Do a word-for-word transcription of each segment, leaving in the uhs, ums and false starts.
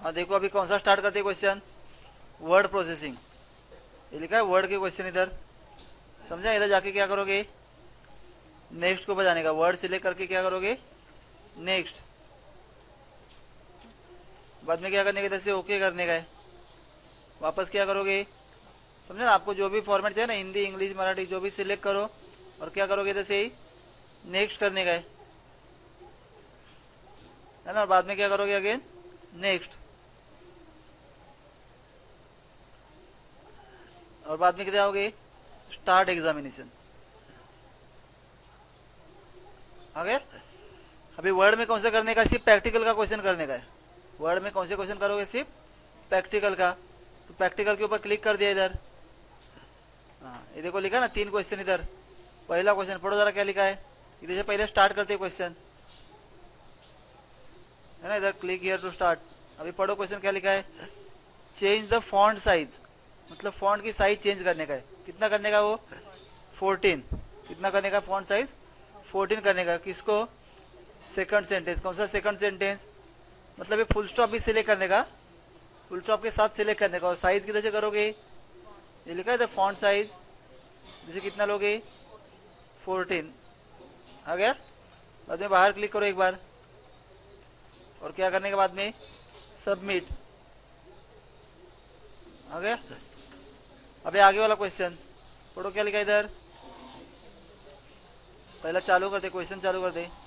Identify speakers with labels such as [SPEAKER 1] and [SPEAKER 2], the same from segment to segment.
[SPEAKER 1] और देखो अभी कौन सा स्टार्ट करते हैं क्वेश्चन, वर्ड प्रोसेसिंग। ये लिखा है वर्ड के क्वेश्चन इधर, समझा। इधर जाके क्या करोगे, नेक्स्ट को बजाने का, वर्ड सिलेक्ट करके क्या करोगे, नेक्स्ट। बाद में क्या करने का, इधर से ओके करने का है, वापस क्या करोगे, समझे ना। आपको जो भी फॉर्मेट चाहिए ना, हिंदी इंग्लिश मराठी जो भी सिलेक्ट करो और क्या करोगे, इधर से ही नेक्स्ट करने का है है ना। और बाद में क्या करोगे, अगेन नेक्स्ट। और बाद में किधर आओगे, स्टार्ट एग्जामिनेशन। आगे अभी वर्ड में कौन सा करने का, सिर्फ प्रैक्टिकल का क्वेश्चन करने का है। वर्ड में कौन से क्वेश्चन करोगे, सिर्फ प्रैक्टिकल का। तो प्रैक्टिकल के ऊपर क्लिक कर दिया इधर। हाँ ये देखो लिखा ना तीन क्वेश्चन इधर। पहला क्वेश्चन पढ़ो जरा क्या लिखा है, इधर से पहले स्टार्ट करते क्वेश्चन है ना। इधर क्लिक हियर टू स्टार्ट। अभी पढ़ो क्वेश्चन क्या लिखा है, चेंज द फॉन्ट साइज, मतलब फॉन्ट की साइज चेंज करने का है। कितना करने का, वो फोर्टीन। कितना करने का, फॉन्ट साइज फोर्टीन करने का। किसको, सेकंड सेंटेंस। कौन सा सेकंड सेंटेंस, मतलब ये फुल स्टॉप भी सिलेक्ट करने का, फुल स्टॉप के साथ सिलेक्ट करने का। और साइज किधर से करोगे, ये लिखा है फॉन्ट साइज, जैसे कितना लोगे, फोर्टीन। आ गया। बाद में बाहर क्लिक करो एक बार, और क्या करने के बाद में सबमिट। आ गया। अबे आगे वाला क्वेश्चन पढ़ो क्या लिखा है इधर। पहला चालू कर दे, क्वेश्चन चालू कर दे।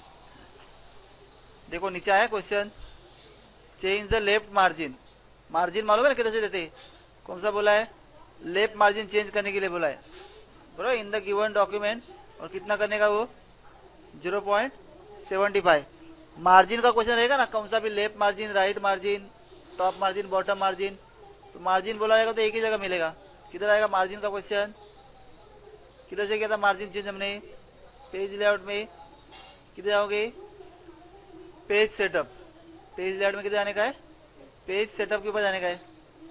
[SPEAKER 1] देखो नीचे आया question, change the left margin. Margin मालूम है ना किधर से देते, कौन सा बोला है, लेफ्ट मार्जिन चेंज करने के लिए बोला है, बरो इन द गिवन डॉक्यूमेंट। और कितना करने का, वो zero point seventy five. Margin का क्वेश्चन रहेगा ना, कौन सा भी left margin, right margin, top margin, bottom margin. तो मार्जिन बोला रहेगा तो एक ही जगह मिलेगा। किधर आएगा मार्जिन का क्वेश्चन, किधर से किया था मार्जिन चेंज हमने, पेज लेआउट में। किधर जाओगे, पेज सेटअप। पेज लेआउट में किधर जाने का है, पेज सेटअप के ऊपर जाने का है।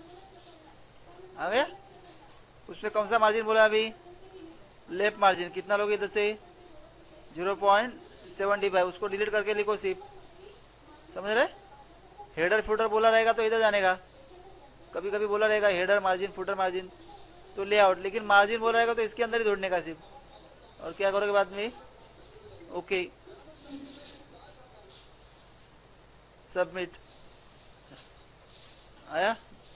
[SPEAKER 1] आ गया। उसमें कौन सा मार्जिन बोला अभी, लेफ्ट मार्जिन। कितना लोगे इधर से, जीरो पॉइंट सेवेंटी फाइव। उसको डिलीट करके लिखो सिर्फ, समझ रहे। हेडर फुटर बोला रहेगा तो इधर जाने का, कभी कभी बोला रहेगा हेडर मार्जिन फुटर मार्जिन तो लेआउट, लेकिन मार्जिन बोला रहेगा तो इसके अंदर ही ढूंढने का सिर्फ। और क्या करोगे बाद में, ओके सबमिट। आया।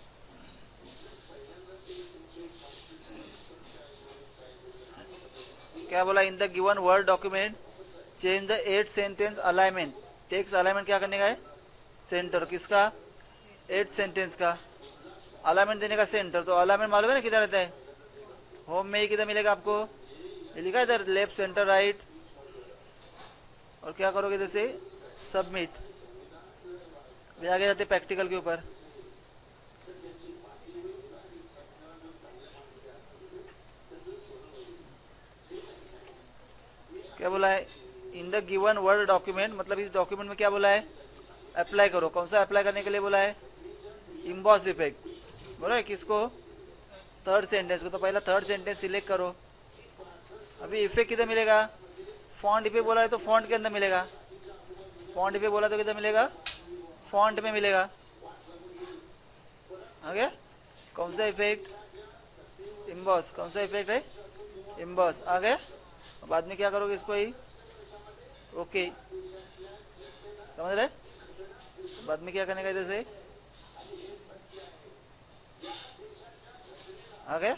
[SPEAKER 1] क्या बोला, in the given word document change the eight sentence alignment. Text alignment क्या करने का है, सेंटर। किसका, एट सेंटेंस का अलाइनमेंट देने का सेंटर। तो अलाइनमेंट मालूम है ना किधर रहता है, होम में ही किधर मिलेगा आपको, ये लिखा है इधर लेफ्ट सेंटर राइट। और क्या करोगे इधर से सबमिट। अभी आगे जाते प्रैक्टिकल के ऊपर। क्या बोला है, in the given word document, मतलब इस डॉक्यूमेंट में क्या बोला है, अप्लाई करो। कौन सा अप्लाई करने के लिए बोला है, इम्बॉस इफेक्ट बोला है। किसको, थर्ड सेंटेंस को। तो पहला थर्ड सेंटेंस सिलेक्ट करो। अभी इफेक्ट किधर मिलेगा, फॉन्ट इफेक्ट बोला है तो फॉन्ट के अंदर मिलेगा। फॉन्ट इफेक्ट बोला तो किधर मिलेगा, फॉन्ट में मिलेगा। आगे कौन सा इफेक्ट, इम्बॉस। कौन सा इफेक्ट है, इम्बॉस। आगे बाद में क्या करोगे, इसको ही ओके, समझ रहे। बाद में क्या करने का इधर से, आगे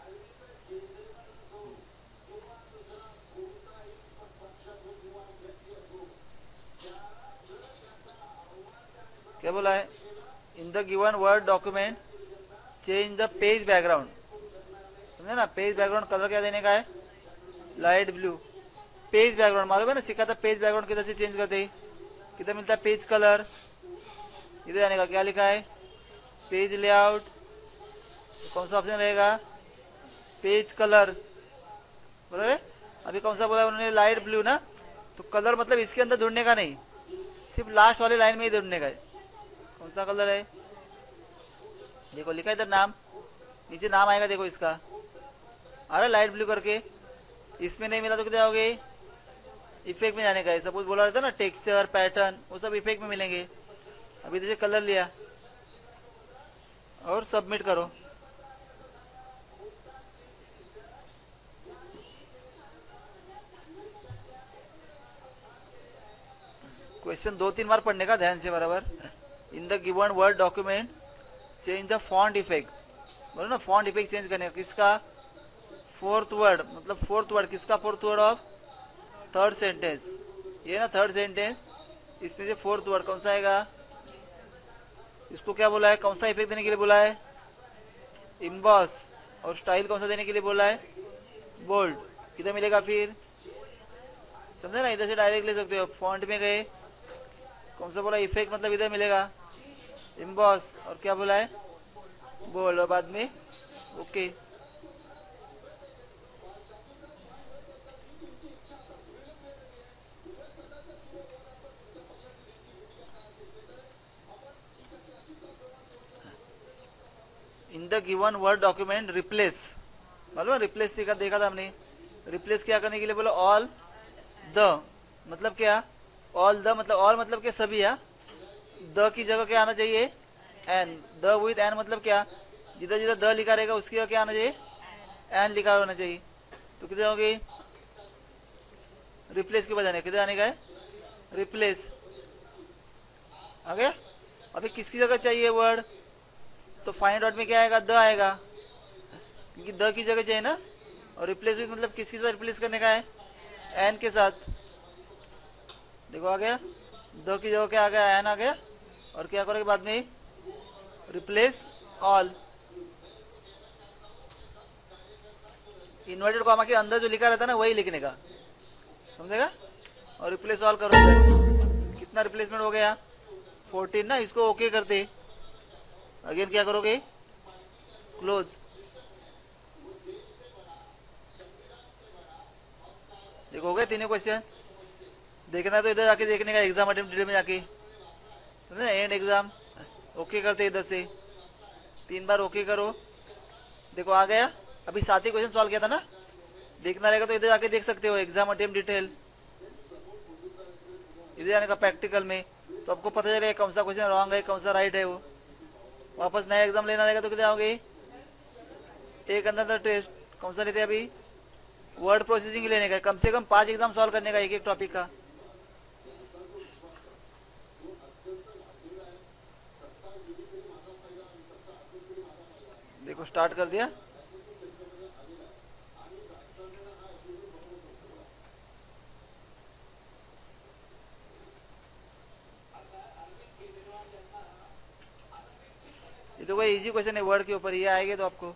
[SPEAKER 1] क्या बोला है, in the given word document change the page background. समझे ना, पेज बैकग्राउंड कलर क्या देने का है, लाइट ब्लू। पेज बैकग्राउंड मालूम है ना, सीखा था पेज बैकग्राउंड किधर से चेंज करते, किधर मिलता है पेज कलर। इधर जाने का, क्या लिखा है, पेज लेआउट। कौन सा ऑप्शन रहेगा, पेज कलर। बोले अभी कौन सा बोला उन्होंने, लाइट ब्लू ना। तो कलर मतलब इसके अंदर ढूंढने का नहीं, सिर्फ लास्ट वाले लाइन में ही ढूंढने का है। कौन सा कलर है, देखो लिखा है इधर नाम, नीचे नाम आएगा देखो इसका, अरे लाइट ब्लू करके। इसमें नहीं मिला तो किधर आओगे, इफेक्ट में जाने का है। सपोज बोला रहता है ना टेक्सचर पैटर्न, वो सब इफेक्ट में मिलेंगे। अभी जैसे कलर लिया, और सबमिट करो। क्वेश्चन दो तीन बार पढ़ने का ध्यान से बराबर। In the given word document change the font effect, बोलो ना फॉन्ट इफेक्ट चेंज करने का। किसका? फोर्थ वर्ड, मतलब फोर्थ वर्ड किसका? Fourth word of third sentence, ये ना थर्ड सेंटेंस, इसमें से फोर्थ वर्ड कौन सा आएगा? इसको क्या बोला है? कौन सा इफेक्ट देने के लिए बोला है? इम्बॉस। और स्टाइल कौन सा देने के लिए बोला है? बोल्ड। किधर मिलेगा फिर? समझे ना, इधर से डायरेक्ट ले सकते हो। फॉन्ट में गए, कौन सा बोला? इफेक्ट, मतलब इधर मिलेगा इम्बॉस, और क्या बोला है? बोल्ड। और बाद में okay. In the given word document replace, मालूम है रिप्लेस देखा देखा था हमने। रिप्लेस क्या करने के लिए बोला? ऑल द, मतलब क्या? ऑल द मतलब ऑल मतलब क्या? सभी। या द की जगह क्या आना चाहिए? एन। द विथ एन मतलब क्या? जिधर जिधर द लिखा रहेगा उसकी जगह क्या आना चाहिए? एन लिखा होना चाहिए। तो किधर होगी? रिप्लेस के बजाने किधर आने का है? रिप्लेस आ गया। अभी किसकी जगह चाहिए वर्ड? तो फाइंड आउट में क्या आएगा? द आएगा, क्योंकि द की जगह चाहिए ना। और रिप्लेस विथ मतलब किसके साथ रिप्लेस करने का है? एन के साथ। देखो आ गया, द की जगह क्या आ गया? एन आ गया। और क्या करोगे बाद में? Replace all. इन्वर्टेड कॉमा के अंदर जो लिखा रहता है ना वही लिखने का, समझेगा। और रिप्लेस ऑल करो इधर। कितना रिप्लेसमेंट हो गया? फोर्टीन ना। इसको ओके करते, अगेन क्या करोगे? क्लोज। देखो हो गए तीनों क्वेश्चन। देखना है तो इधर जाके देखने का, एग्जाम अटेम्प्ट डिटेल में जाके, समझे। एंड एग्जाम ओके करते इधर से, तीन बार ओके करो। देखो आ गया। अभी सात ही क्वेश्चन सॉल्व किया था ना। देखना रहेगा तो इधर जाके देख सकते हो, एग्जाम अटेम्प्ट डिटेल, इधर जाने का प्रैक्टिकल में, तो आपको पता चलेगा कौन सा क्वेश्चन रॉन्ग है, कौन सा राइट है। वो वापस नया एग्जाम लेना रहेगा तो किधर आओगे? एक अंदर टेस्ट कौन सा लेते हैं अभी? वर्ड प्रोसेसिंग लेने का। कम से कम पांच एग्जाम सॉल्व करने का एक एक टॉपिक का। देखो स्टार्ट कर दिया। ये तो कोई इजी क्वेश्चन है वर्ड के ऊपर, ये आएंगे तो आपको।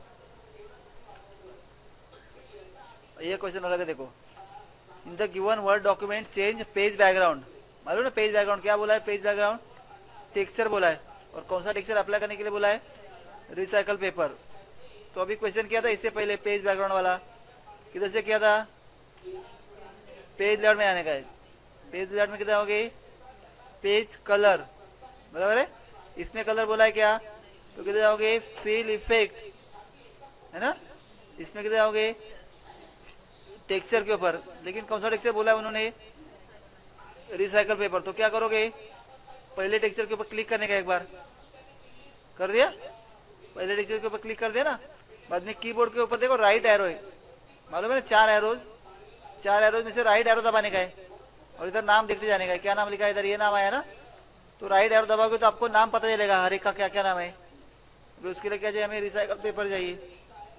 [SPEAKER 1] ये क्वेश्चन अलग है, देखो। In the given word document change page background, मालूम ना पेज बैकग्राउंड क्या बोला है? पेज बैकग्राउंड टेक्सचर बोला है। और कौन सा टेक्सचर अप्लाई करने के लिए बोला है? Recycle paper. तो अभी क्वेश्चन किया था इससे पहले पेज बैकग्राउंड वाला, किधर से किया था? पेज लेआउट में आने का है। पेज लेआउट में किधर हो गई? पेज कलर, बराबर है। इसमें कलर बोला है क्या? तो किधर जाओगे? फिल इफेक्ट, है ना। इसमें किधर जाओगे? टेक्सचर के ऊपर। लेकिन कौन सा टेक्सचर बोला है उन्होंने? Recycle paper. तो क्या करोगे? पहले टेक्सचर के ऊपर क्लिक करने का, एक बार कर दिया। पहले टेक्सचर के ऊपर क्लिक कर दिया ना। बाद में कीबोर्ड के ऊपर देखो राइट एरो है, मालूम है ना, चार एरोज। चार एरोज में से राइट एरो दबाने का है। और इधर नाम देखते जाने का है, क्या नाम लिखा है इधर? ये नाम आया ना। तो राइट एरो दबाओगे तो आपको नाम पता चलेगा हर एक का क्या क्या नाम है। तो उसके लिए क्या चाहिए हमें? रिसाइकल पेपर चाहिए।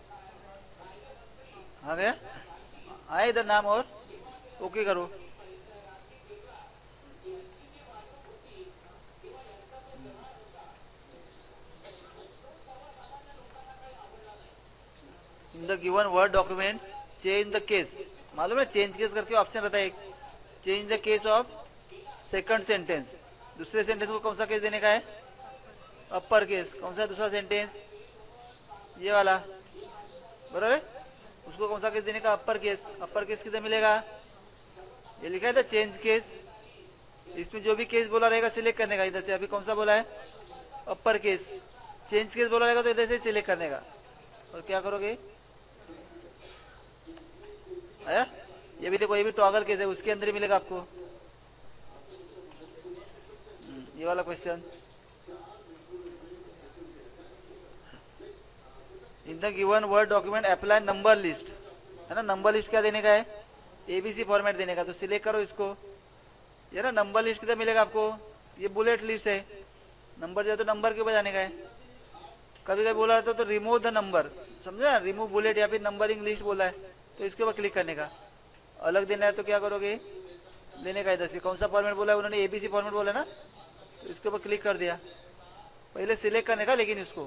[SPEAKER 1] आ गया? आए इधर नाम, और ओके करो। In the given word document change the case, मालूम है चेंज केस करके ऑप्शन रहता है एक। Change the case of second sentence, दूसरे सेंटेंस को कौन सा केस देने का है? Upper case. कौन सा दूसरा सेंटेंस? ये वाला, बराबर है। उसको कौन सा केस देने का? Upper case. अपर केस किधर मिलेगा? ये लिखा है था चेंज केस। इसमें जो भी केस बोला रहेगा सिलेक्ट करने का इधर से। अभी कौन सा बोला है? Upper case. चेंज केस बोला रहेगा तो इधर से सिलेक्ट करने का। और क्या करोगे? आया? ये भी देखो, ये भी टॉगल केस है, उसके अंदर ही मिलेगा आपको। ये वाला question in the given word document apply number list, है ना। नंबर लिस्ट क्या देने का है, एबीसी फॉर्मेट देने का। तो सिलेक्ट करो इसको, ये ना नंबर लिस्ट किधर मिलेगा आपको, ये बुलेट लिस्ट है। नंबर जो है तो नंबर के ऊपर जाने का है। कभी कभी बोला रहता तो रिमूव द नंबर, समझा, रिमूव बुलेट या फिर नंबरिंग लिस्ट बोला है, तो इसके ऊपर क्लिक करने का। अलग देना है तो क्या करोगे, देने का इधर से कौन सा फॉर्मेट बोला है उन्होंने, एबीसी फॉर्मेट बोला ना, तो इसके ऊपर क्लिक कर दिया। पहले सिलेक्ट करने का लेकिन इसको,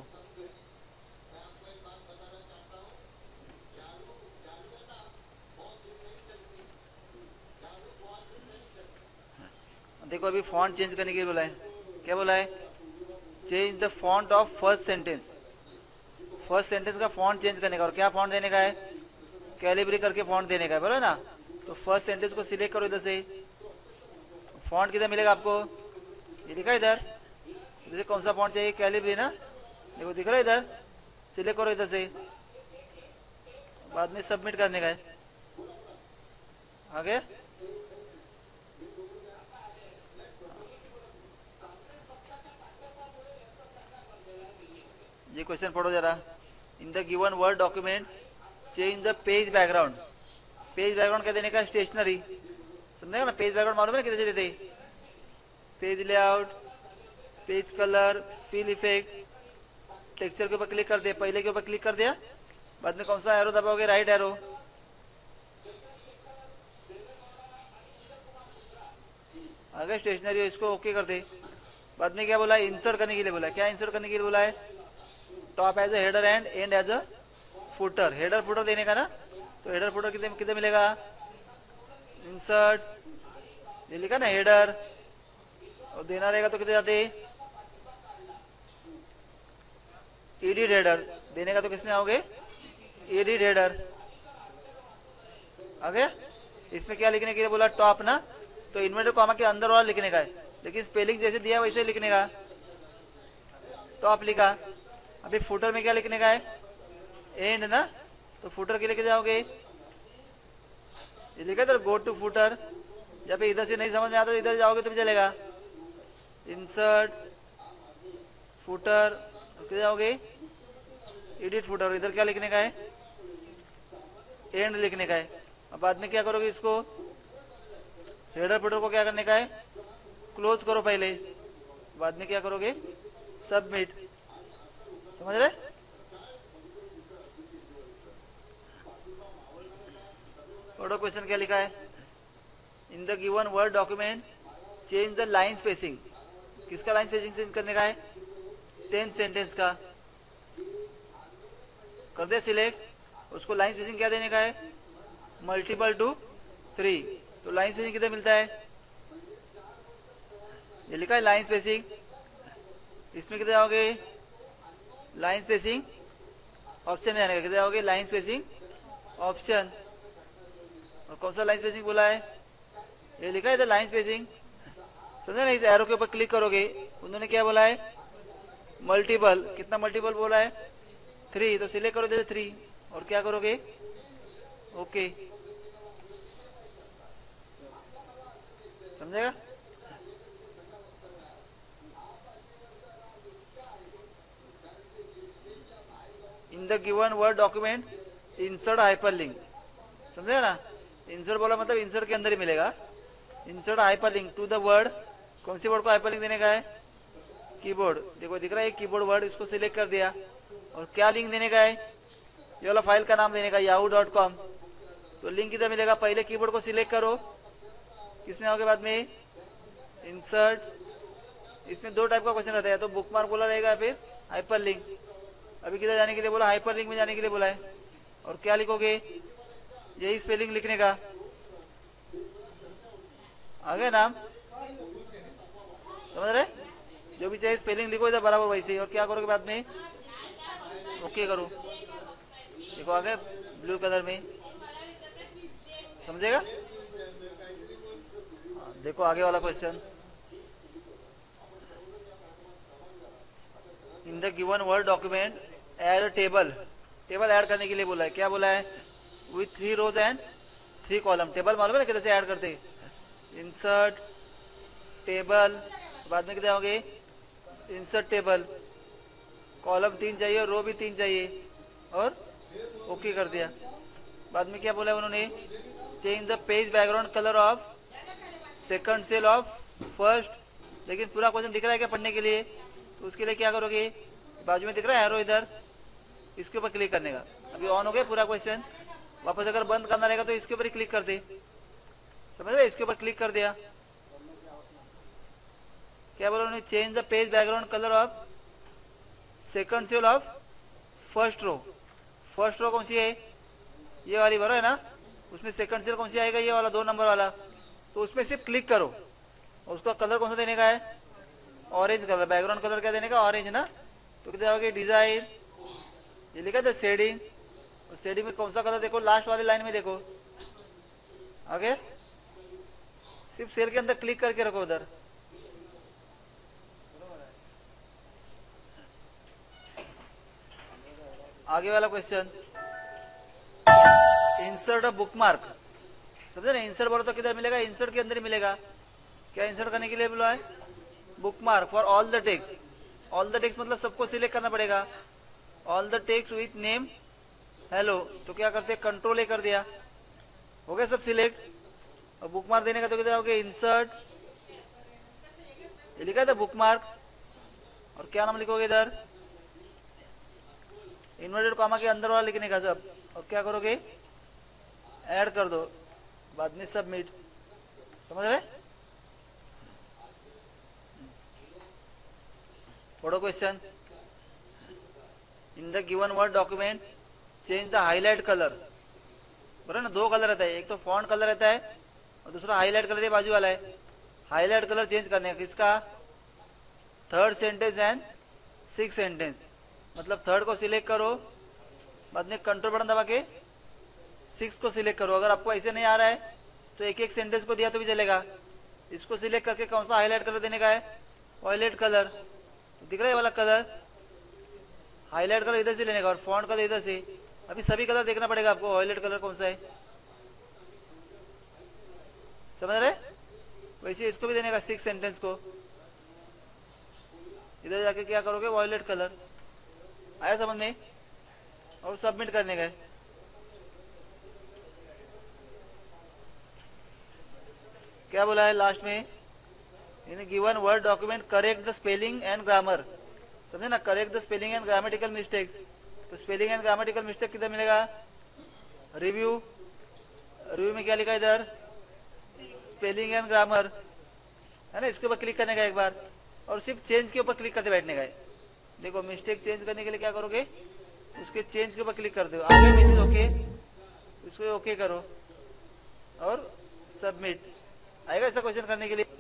[SPEAKER 1] देखो अभी फॉन्ट चेंज करने के लिए बोला है। क्या बोला है, change the font of first sentence. First sentence का फॉन्ट चेंज करने का, और क्या फॉन्ट देने का है, कैलिब्री करके फॉन्ट देने का है, बोला ना। तो फर्स्ट सेंटेंस को सिलेक्ट करो इधर से। फॉन्ट किधर मिलेगा आपको, ये लिखा है इधर, इधर से कौन सा फॉन्ट चाहिए, कैलिब्री ना, देखो दिख रहा है इधर। सिलेक्ट करो इधर से, बाद में सबमिट करने का है। आगे ये क्वेश्चन पढ़ो जरा। In the given word document change the page background. Page background क्या देने का, स्टेशनरी, समझेगा ना। पेज बैकग्राउंड मालूम है ना किधर से देते, page layout, page colour, fill effect, texture के ऊपर क्लिक कर दिया, पहले के ऊपर क्लिक कर दिया, बाद में कौन सा एरो दबाओगे, राइट एरो। आगे स्टेशनरी हो, इसको ओके कर दे। बाद में क्या बोला है, इंसर्ट करने के लिए बोला है। क्या इंसर्ट करने के लिए बोला है, top as a header and and as a footer. Header footer देने का ना, तो हेडर फुटर कितने कितने मिलेगा, इंसर्ट, ये लिखा ना हेडर, और देना रहेगा तो कितने जाते, एडिट हेडर देने का, तो किसमें आओगे, एडिट हेडर। आगे इसमें क्या लिखने के लिए बोला, टॉप ना, तो इन्वर्टेड कॉमा के अंदर वाला लिखने का है, लेकिन स्पेलिंग जैसे दिया वैसे लिखने का, टॉप लिखा। अभी फुटर में क्या लिखने का है, एंड ना, तो फुटर के लिए किधर जाओगे, ये लिखा इधर गो टू फुटर, या फिर इधर से नहीं समझ में आता तो इधर जाओगे तो भी चलेगा, इंसर्ट फुटर, किधर जाओगे, एडिट फुटर, इधर क्या लिखने का है, एंड लिखने का है। अब बाद में क्या करोगे, इसको हेडर फुटर को क्या करने का है, क्लोज करो पहले, बाद में क्या करोगे, सबमिट। समझ रहे, पढ़ो क्वेश्चन क्या लिखा है। In the given word document change the line spacing. किसका लाइन स्पेसिंग चेंज करने का है, टेंथ सेंटेंस का। कर दे सिलेक्ट, उसको लाइन स्पेसिंग क्या देने का है, मल्टीपल टू थ्री। तो लाइन स्पेसिंग किधर मिलता है, ये लिखा है लाइन स्पेसिंग। इसमें किधर आओगे, लाइन स्पेसिंग ऑप्शन में जाने का, किधर आओगे, लाइन स्पेसिंग ऑप्शन, और कौन सा लाइन स्पेसिंग बोला है, ये लिखा है इधर लाइन स्पेसिंग, समझे ना। इस एरो के ऊपर क्लिक करोगे, उन्होंने क्या बोला है, मल्टीपल, कितना मल्टीपल बोला है, थ्री, तो सिलेक्ट करो जैसे थ्री, और क्या करोगे, ओके, समझेगा। In the given word document insert hyperlink, समझेगा ना। इंसर्ट बोला मतलब इंसर्ट के अंदर ही मिलेगा, insert hyperlink to the word. कौन सी वर्ड को हाइपरलिंक देने का है, कीबोर्ड, देखो दिख रहा है कीबोर्ड वर्ड, इसको सिलेक्ट कर दिया, और क्या लिंक देने का है, ये वाला फाइल का नाम देने का, याहू डॉट कॉम। तो लिंक किधर मिलेगा, पहले कीबोर्ड को सिलेक्ट करो, किसमें आओगे, बाद में इंसर्ट। इसमें दो टाइप का क्वेश्चन रहता है, तो बुक मार्क बोला रहेगा, फिर हाइपर लिंक। अभी किधर जाने के लिए बोला, हाइपर लिंक में जाने के लिए बोला है, और क्या लिखोगे, यही स्पेलिंग लिखने का, आगे नाम, समझ रहे, जो भी चाहिए स्पेलिंग लिखो इधर बराबर वैसे ही, और क्या करोगे बाद में, ओके करो। देखो आगे ब्लू कलर में, समझेगा। देखो आगे वाला question. In the given word document add a table. Table add करने के लिए बोला है, क्या बोला है, with three rows and three column. Table मालूम है ना कैसे ऐड करते, इंसर्ट टेबल, बाद में कितने होंगे, इंसर्ट टेबल, कॉलम तीन चाहिए और रो भी तीन चाहिए, और ओके कर दिया। बाद में क्या बोला है उन्होंने, change the page background colour of second cell of first. लेकिन पूरा क्वेश्चन दिख रहा है क्या पढ़ने के लिए, तो उसके लिए क्या करोगे, बाजू में दिख रहा है एरो इधर, इसके ऊपर क्लिक करने का। अभी ऑन हो गया पूरा क्वेश्चन, वापस अगर बंद करना रहेगा तो इसके ऊपर ही क्लिक कर दे, समझ रहे, इसके ऊपर क्लिक कर दिया। क्या बोला उन्होंने, change the page background colour of second cell of first row. First row कौन सी है, ये वाली भरो है ना, उसमें सेकंड सेल कौन सी आएगा, ये वाला दो नंबर वाला। तो उसमें सिर्फ क्लिक करो और उसका कलर कौन सा देने का है, ऑरेंज कलर। बैकग्राउंड कलर क्या देने का, ऑरेंज ना। तो क्या होगा, डिजाइन, ये लिखा था शेडिंग, और शेडिंग में कौन सा कलर देखो, लास्ट वाली लाइन में देखो आगे, सिर्फ सेल के अंदर क्लिक करके रखो उधर। आगे वाला क्वेश्चन, इंसर्ट अ बुकमार्क। समझे ना, इंसर्ट बोलो तो किधर मिलेगा, इंसर्ट के अंदर ही मिलेगा। क्या इंसर्ट करने के लिए बोला है, bookmark for all the text. All the text मतलब सबको सिलेक्ट करना पड़ेगा। All the text with name hello, तो क्या करते हैं, कंट्रोल ए कर दिया, हो गया सब सिलेक्ट। और बुकमार्क देने का तो किधर आओगे, इंसर्ट, ये लिखा था बुकमार्क, और क्या नाम लिखोगे इधर, इन्वर्टेड कॉमा के अंदर वाला लिखने का सब, और क्या करोगे, ऐड कर दो, बाद में सबमिट। समझ रहे, पढ़ो question. In the given word document change the highlight colour. बराबर ना, दो कलर रहता है, एक तो फॉन्ट कलर रहता है और दूसरा हाईलाइट कलर ये बाजू वाला है। हाईलाइट कलर चेंज करने का किसका, third sentence and six sentence. मतलब थर्ड को सिलेक्ट करो, बाद में कंट्रोल बटन दबा के सिक्स को सिलेक्ट करो। अगर आपको ऐसे नहीं आ रहा है तो एक एक सेंटेंस को दिया तो भी चलेगा। इसको सिलेक्ट करके कौन सा हाईलाइट कलर देने का है, वायलेट कलर, तो दिख रहा है वाला कलर, हाईलाइट कलर इधर से लेने का और फॉन्ट कलर इधर से। अभी सभी कलर देखना पड़ेगा आपको, वायलेट कलर कौन सा है, समझ रहे। वैसे इसको भी देने का, सिक्स सेंटेंस को इधर जाके क्या करोगे, वायलेट कलर। आया समझ में, और सबमिट करने का है। क्या बोला है लास्ट में, in given word document correct the spelling and grammar. समझे ना, correct the spelling and grammatical mistakes. तो स्पेलिंग एंड ग्रामेटिकल मिस्टेक किधर मिलेगा, रिव्यू। रिव्यू में क्या लिखा है इधर, स्पेलिंग एंड ग्रामर, है ना। इसके ऊपर क्लिक करने का एक बार, और सिर्फ चेंज के ऊपर क्लिक करते बैठने का है। देखो मिस्टेक चेंज करने के लिए क्या करोगे, उसके चेंज के ऊपर क्लिक कर दो, आगे मैसेज ओके, इसको ओके करो और सबमिट। आएगा ऐसा क्वेश्चन करने के लिए।